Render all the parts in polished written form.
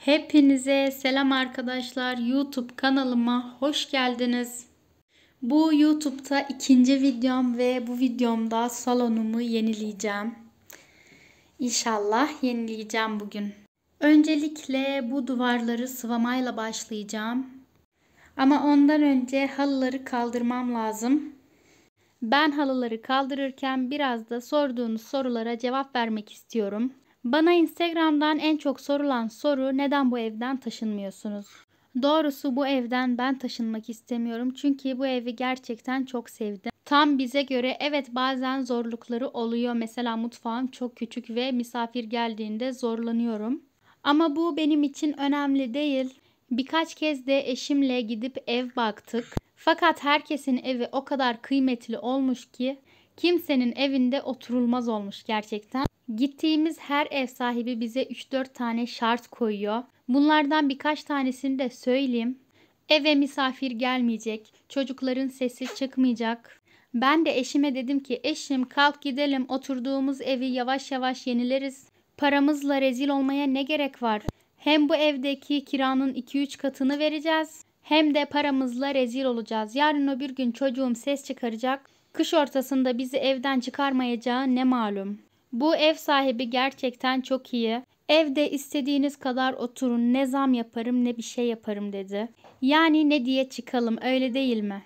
Hepinize selam arkadaşlar. YouTube kanalıma hoş geldiniz. Bu YouTube'da ikinci videom ve bu videomda salonumu yenileyeceğim. İnşallah yenileyeceğim bugün. Öncelikle bu duvarları sıvamayla başlayacağım. Ama ondan önce halıları kaldırmam lazım. Ben halıları kaldırırken biraz da sorduğunuz sorulara cevap vermek istiyorum. Bana Instagram'dan en çok sorulan soru neden bu evden taşınmıyorsunuz? Doğrusu bu evden ben taşınmak istemiyorum çünkü bu evi gerçekten çok sevdim. Tam bize göre, evet, bazen zorlukları oluyor. Mesela mutfağım çok küçük ve misafir geldiğinde zorlanıyorum. Ama bu benim için önemli değil. Birkaç kez de eşimle gidip ev baktık. Fakat herkesin evi o kadar kıymetli olmuş ki kimsenin evinde oturulmaz olmuş gerçekten. Gittiğimiz her ev sahibi bize 3-4 tane şart koyuyor. Bunlardan birkaç tanesini de söyleyeyim. Eve misafir gelmeyecek, çocukların sesi çıkmayacak. Ben de eşime dedim ki eşim kalk gidelim, oturduğumuz evi yavaş yavaş yenileriz. Paramızla rezil olmaya ne gerek var? Hem bu evdeki kiranın 2-3 katını vereceğiz, hem de paramızla rezil olacağız. Yarın öbür gün çocuğum ses çıkaracak. Kış ortasında bizi evden çıkarmayacağı ne malum. Bu ev sahibi gerçekten çok iyi. Evde istediğiniz kadar oturun, ne zam yaparım ne bir şey yaparım dedi. Yani ne diye çıkalım, öyle değil mi?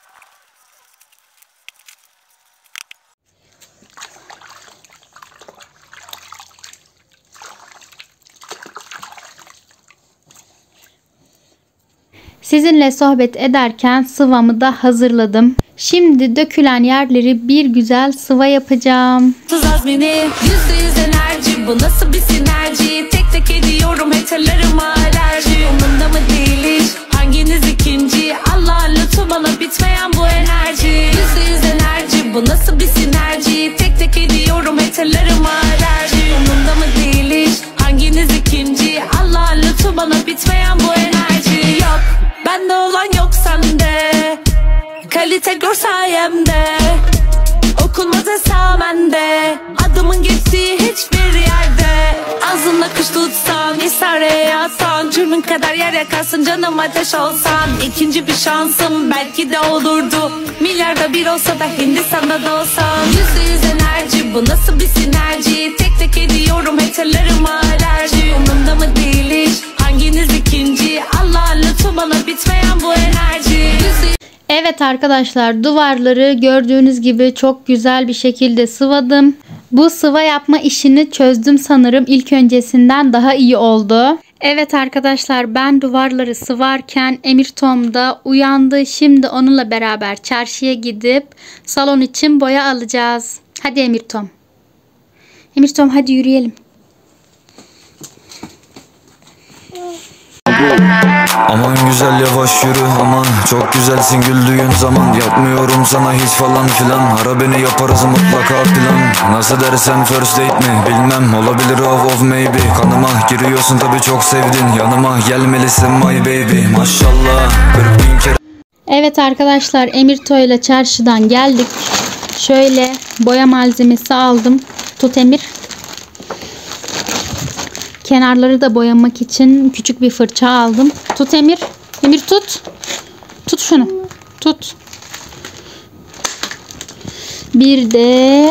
Sizinle sohbet ederken sıvamı da hazırladım. Şimdi dökülen yerleri bir güzel sıva yapacağım. %100 enerji, bu nasıl bir sinerji? Tek tek ediyorum haterlarıma alerji. Umurumda mı değil hiç? Hanginiz ikinci? Allah'ın lütfu bana bitmeyen bu enerji. %100 enerji, bu nasıl bir sinerji? Tek tek ediyorum haterlarıma alerji. Umurumda mı değil hiç? Hanginiz ikinci? Allah'ın lütfu bana bitmeyen bu enerji. Yok, bende olan yok sende. Kalite gör sayemde. Okunmadı sağmende. Adımın geçtiği hiçbir yerde. Ağzımla kış tutsan, İsrail'e yatsan, cürmün kadar yer yakarsın, canım ateş olsan. İkinci bir şansım belki de olurdu. Milyarda bir olsa da Hindistan'da da olsam. %100 enerji, bu nasıl bir sinerji? Tek tek ediyorum haterlarıma alerji. Umurumda mı değil hiç? Hanginiz ikinci? Allah'ın lütfu bana bitmeyen bu enerji. Evet arkadaşlar, duvarları gördüğünüz gibi çok güzel bir şekilde sıvadım. Bu sıva yapma işini çözdüm sanırım. İlk öncesinden daha iyi oldu. Evet arkadaşlar, ben duvarları sıvarken Emir Tom da uyandı. Şimdi onunla beraber çarşıya gidip salon için boya alacağız. Hadi Emir Tom. Emir Tom, hadi yürüyelim. Aman güzel yavaş yürü, aman çok güzelsin güldüğün zaman. Yapmıyorum sana hiç falan filan, ara beni yaparız mutlaka plan. Nasıl dersen first date mi bilmem, olabilir of maybe. Kanıma giriyorsun tabi, çok sevdin, yanıma gelmelisin my baby. Maşallah 40.000 kere. Evet arkadaşlar, Emirto ile çarşıdan geldik. Şöyle boya malzemesi aldım. Tut Emir. Kenarları da boyamak için küçük bir fırça aldım. Tut Emir. Emir tut. Tut şunu. Tut. Bir de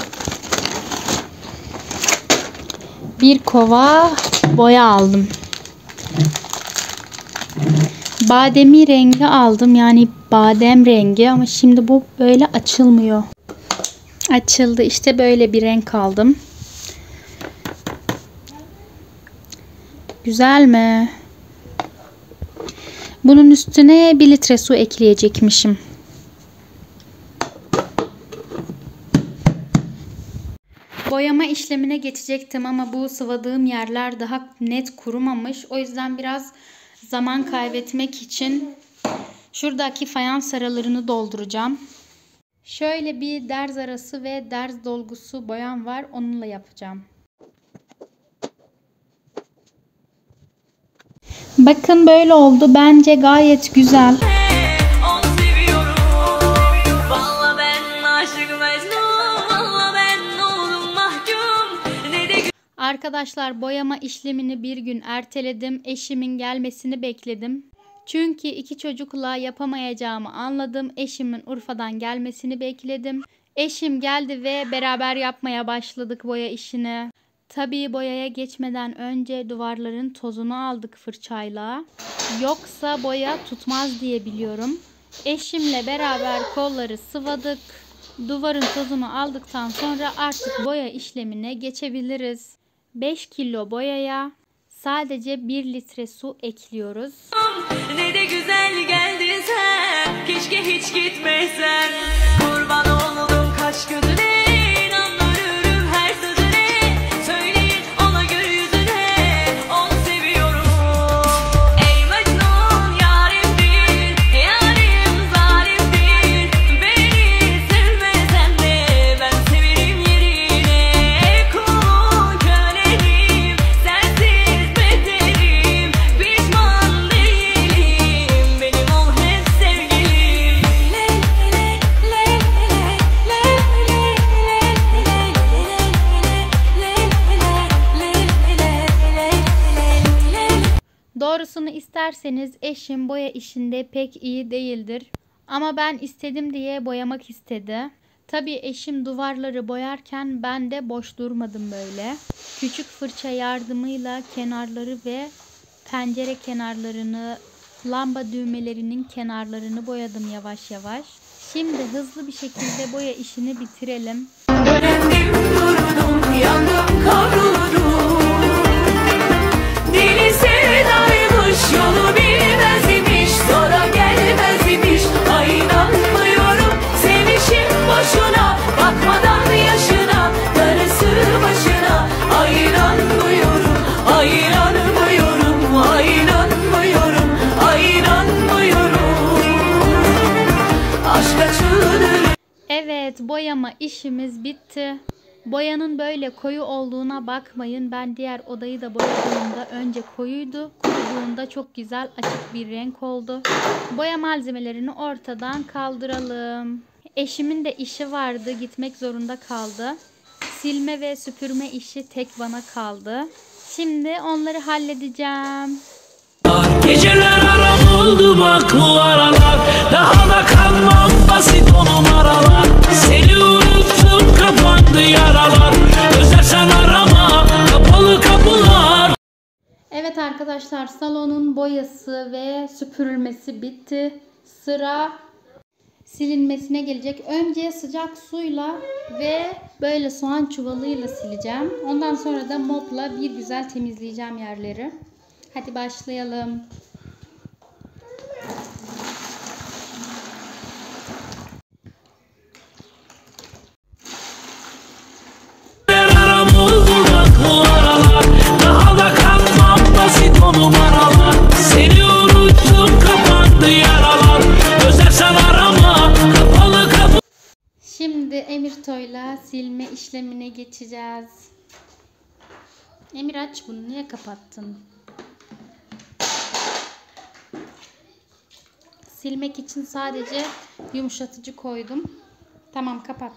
bir kova boya aldım. Bademi rengi aldım. Yani badem rengi, ama şimdi bu böyle açılmıyor. Açıldı. İşte böyle bir renk aldım. Güzel mi? Bunun üstüne 1 litre su ekleyecekmişim. Boyama işlemine geçecektim ama bu sıvadığım yerler daha net kurumamış. O yüzden biraz zaman kaybetmek için şuradaki fayans aralarını dolduracağım. Şöyle bir derz arası ve derz dolgusu boyam var. Onunla yapacağım. Bakın böyle oldu. Bence gayet güzel. Arkadaşlar boyama işlemini bir gün erteledim. Eşimin gelmesini bekledim. Çünkü 2 çocukla yapamayacağımı anladım. Eşimin Urfa'dan gelmesini bekledim. Eşim geldi ve beraber yapmaya başladık boya işini. Tabii boyaya geçmeden önce duvarların tozunu aldık fırçayla. Yoksa boya tutmaz diye biliyorum. Eşimle beraber kolları sıvadık. Duvarın tozunu aldıktan sonra artık boya işlemine geçebiliriz. 5 kilo boyaya sadece 1 litre su ekliyoruz. Ne de güzel geldin sen, keşke hiç gitmesen. Kurban oldum kaç gözüne, inanırım her sözüne. Söyleyin ona göre yüzüne, onu seviyorum. Ey Mecnun yarim değil, yarim zalim değil. Beni sevmesen de ben severim yerine. Kulun köleyim, sensiz beterim. Pişman değilim, benim ol hep sevgilim. Doğrusunu isterseniz eşim boya işinde pek iyi değildir. Ama ben istedim diye boyamak istedi. Tabii eşim duvarları boyarken ben de boş durmadım böyle. Küçük fırça yardımıyla kenarları ve pencere kenarlarını, lamba düğmelerinin kenarlarını boyadım yavaş yavaş. Şimdi hızlı bir şekilde boya işini bitirelim. Öğrendim durdum, yandım kavruldum. Deli sevdaymış, yolu bilmez imiş, sonra gelmez imiş. Ay inanmıyorum, sevişim boşuna, bakmadan yaşına, darısı başına. Ay inanmıyorum, ay inanmıyorum, ay inanmıyorum, ay inanmıyorum. Aşka çığlığı. Evet, boyama işimiz bitti. Boyanın böyle koyu olduğuna bakmayın. Ben diğer odayı da boyadığımda önce koyuydu. Kuruduğunda çok güzel açık bir renk oldu. Boya malzemelerini ortadan kaldıralım. Eşimin de işi vardı. Gitmek zorunda kaldı. Silme ve süpürme işi tek bana kaldı. Şimdi onları halledeceğim. Geceler aram oldu bak bu aralar. Daha da kalmam basit o numaralar. Seni unuttum kapandı yaralar. Özlersen arama kapalı kapılar. Evet arkadaşlar, salonun boyası ve süpürülmesi bitti. Sıra silinmesine gelecek. Önce sıcak suyla ve böyle soğan çuvalıyla sileceğim. Ondan sonra da mopla bir güzel temizleyeceğim yerleri. Hadi başlayalım. Aram oldu bak bu aralar. Daha da kalmam basit o numaralar. Seni unuttum kapandı yaralar. Özlersen arama kapalı kapı. Şimdi Emirto'yla silme işlemine geçeceğiz. Emir aç bunu, niye kapattın? Silmek için sadece yumuşatıcı koydum. Tamam, kapat.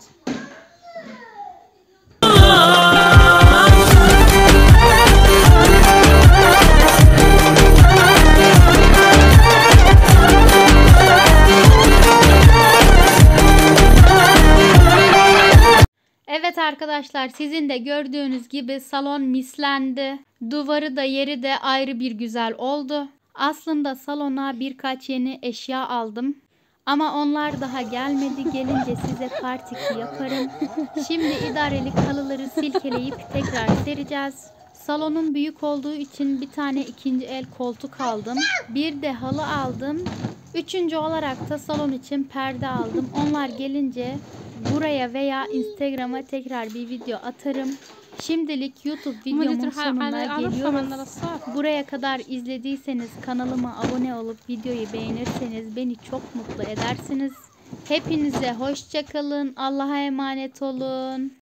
Evet arkadaşlar, sizin de gördüğünüz gibi salon mislendi. Duvarı da yeri de ayrı bir güzel oldu. Aslında salona birkaç yeni eşya aldım. Ama onlar daha gelmedi. Gelince size part 2 yaparım. Şimdi idarelik halıları silkeleyip tekrar sereceğiz. Salonun büyük olduğu için bir tane ikinci el koltuk aldım. Bir de halı aldım. Üçüncü olarak da salon için perde aldım. Onlar gelince buraya veya Instagram'a tekrar bir video atarım. Şimdilik YouTube videomun sonuna geliyoruz. Buraya kadar izlediyseniz kanalıma abone olup videoyu beğenirseniz beni çok mutlu edersiniz. Hepinize hoşça kalın. Allah'a emanet olun.